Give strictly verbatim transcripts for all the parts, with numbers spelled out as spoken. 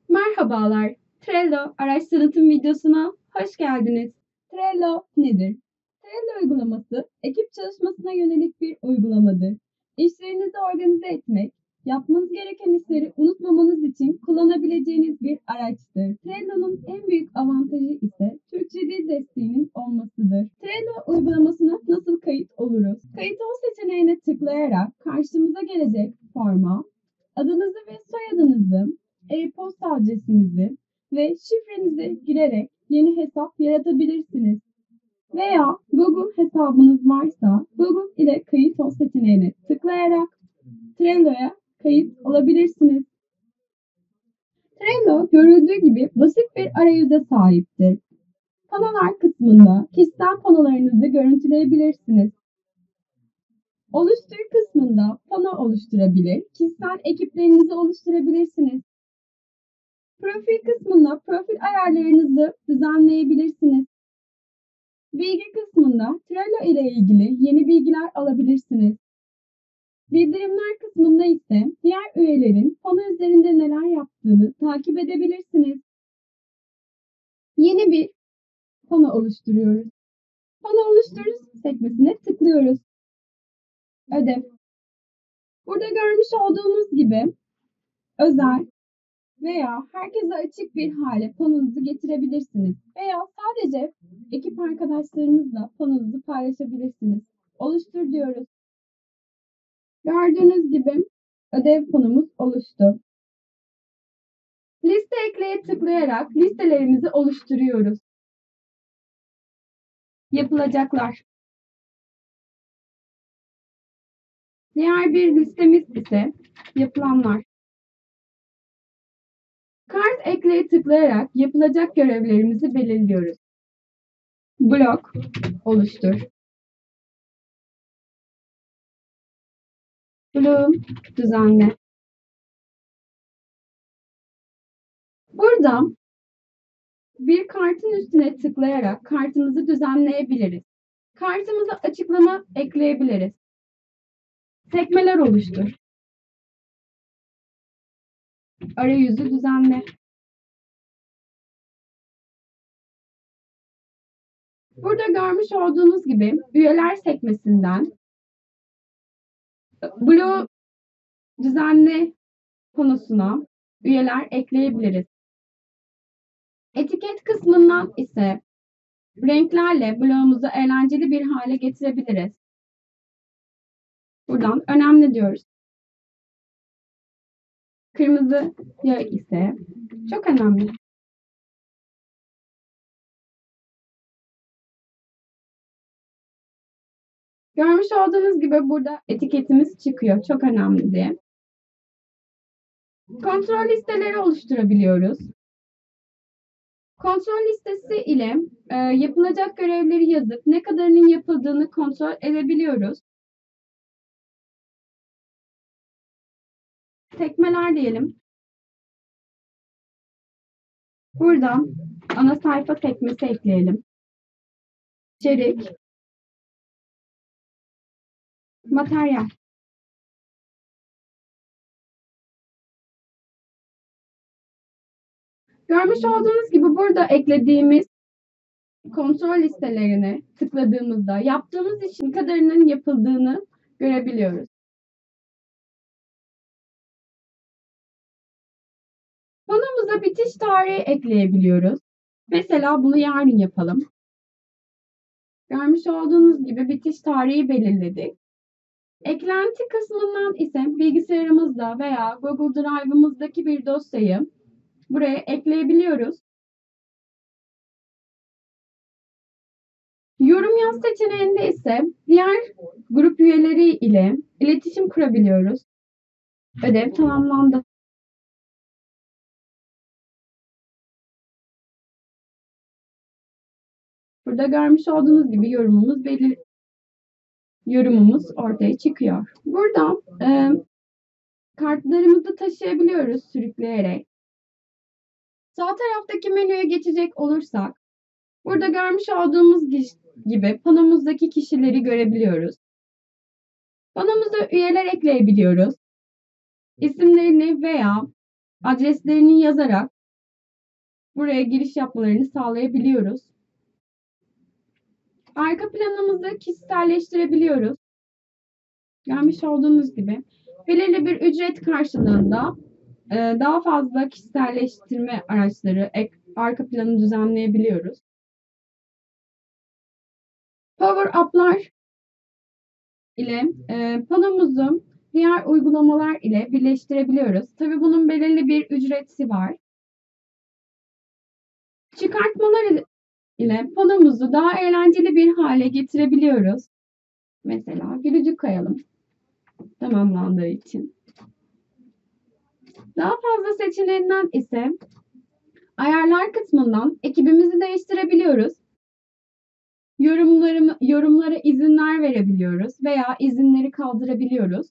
Merhabalar, Trello araç tanıtım videosuna hoş geldiniz. Trello nedir? Trello uygulaması, ekip çalışmasına yönelik bir uygulamadır. İşlerinizi organize etmek, yapmanız gereken işleri unutmamanız için kullanabileceğiniz bir araçtır. Trello'nun en büyük avantajı ise Türkçe dil desteğinin olmasıdır. Trello uygulamasına nasıl kayıt oluruz? Kayıt ol seçeneğine tıklayarak karşımıza gelecek forma, adınızı ve soyadınızı, e-posta adresinizi ve şifrenizi girerek yeni hesap yaratabilirsiniz. Veya Google hesabınız varsa Google ile kayıt ol seçeneğine tıklayarak Trello'ya kayıt olabilirsiniz. Trello görüldüğü gibi basit bir arayüze sahiptir. Panolar kısmında kişisel panolarınızı görüntüleyebilirsiniz. Oluştur kısmında pano oluşturabilir, kişisel ekiplerinizi oluşturabilirsiniz. Profil kısmında profil ayarlarınızı düzenleyebilirsiniz. Bilgi kısmında Trello ile ilgili yeni bilgiler alabilirsiniz. Bildirimler kısmında ise diğer üyelerin pano üzerinde neler yaptığını takip edebilirsiniz. Yeni bir pano oluşturuyoruz. Pano oluştur sekmesine tıklıyoruz. Ödev. Burada görmüş olduğunuz gibi özel veya herkese açık bir hale panonuzu getirebilirsiniz. Veya sadece ekip arkadaşlarınızla panonuzu paylaşabilirsiniz. Oluştur diyoruz. Gördüğünüz gibi ödev panomuz oluştu. Liste ekleye tıklayarak listelerimizi oluşturuyoruz. Yapılacaklar. Diğer bir listemiz ise yapılanlar. Kart ekleye tıklayarak yapılacak görevlerimizi belirliyoruz. Blok oluştur. Bloğum düzenle. Burada bir kartın üstüne tıklayarak kartımızı düzenleyebiliriz. Kartımıza açıklama ekleyebiliriz. Sekmeler oluştur. Arayüzü düzenle. Burada görmüş olduğunuz gibi üyeler sekmesinden bloğu düzenle konusuna üyeler ekleyebiliriz. Etiket kısmından ise renklerle bloğumuzu eğlenceli bir hale getirebiliriz. Buradan önemli diyoruz. Kırmızıya ise çok önemli. Görmüş olduğunuz gibi burada etiketimiz çıkıyor. Çok önemli diye. Kontrol listeleri oluşturabiliyoruz. Kontrol listesi ile e, yapılacak görevleri yazıp ne kadarının yapıldığını kontrol edebiliyoruz. Sekmeler diyelim. Buradan ana sayfa sekmesi ekleyelim. İçerik, materyal. Görmüş olduğunuz gibi burada eklediğimiz kontrol listelerine tıkladığımızda yaptığımız işin kadarının yapıldığını görebiliyoruz. Panomuza bitiş tarihi ekleyebiliyoruz. Mesela bunu yarın yapalım. Görmüş olduğunuz gibi bitiş tarihi belirledik. Eklenti kısmından ise bilgisayarımızda veya Google Drive'ımızdaki bir dosyayı buraya ekleyebiliyoruz. Yorum yaz seçeneğinde ise diğer grup üyeleri ile iletişim kurabiliyoruz. Ödev tamamlandı. Burada görmüş olduğunuz gibi yorumumuz belir yorumumuz ortaya çıkıyor. Burada e, kartlarımızı taşıyabiliyoruz sürükleyerek. Sağ taraftaki menüye geçecek olursak, burada görmüş olduğumuz gibi panomuzdaki kişileri görebiliyoruz. Panomuza üyeler ekleyebiliyoruz. İsimlerini veya adreslerini yazarak buraya giriş yapmalarını sağlayabiliyoruz. Arka planımızı kişiselleştirebiliyoruz. Görmüş olduğunuz gibi belirli bir ücret karşılığında e, daha fazla kişiselleştirme araçları, ek, arka planı düzenleyebiliyoruz. Power up'lar ile e, panomuzu diğer uygulamalar ile birleştirebiliyoruz. Tabii bunun belirli bir ücreti var. Çıkartmalar ile panomuzu daha eğlenceli bir hale getirebiliyoruz. Mesela gülücük kayalım tamamlandığı için. Daha fazla seçeneğinden ise ayarlar kısmından ekibimizi değiştirebiliyoruz. Yorumlarım, yorumlara izinler verebiliyoruz veya izinleri kaldırabiliyoruz.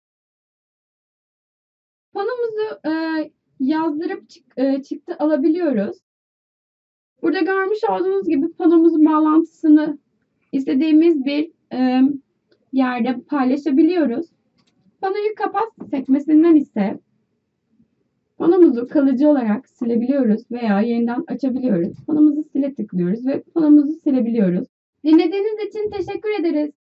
Panomuzu e, yazdırıp çık, e, çıktı alabiliyoruz. Burada görmüş olduğunuz gibi panomuzun bağlantısını istediğimiz bir e, yerde paylaşabiliyoruz. Panoyu kapat sekmesinden ise panomuzu kalıcı olarak silebiliyoruz veya yeniden açabiliyoruz. Panomuzu sile tıklıyoruz ve panomuzu silebiliyoruz. Dinlediğiniz için teşekkür ederiz.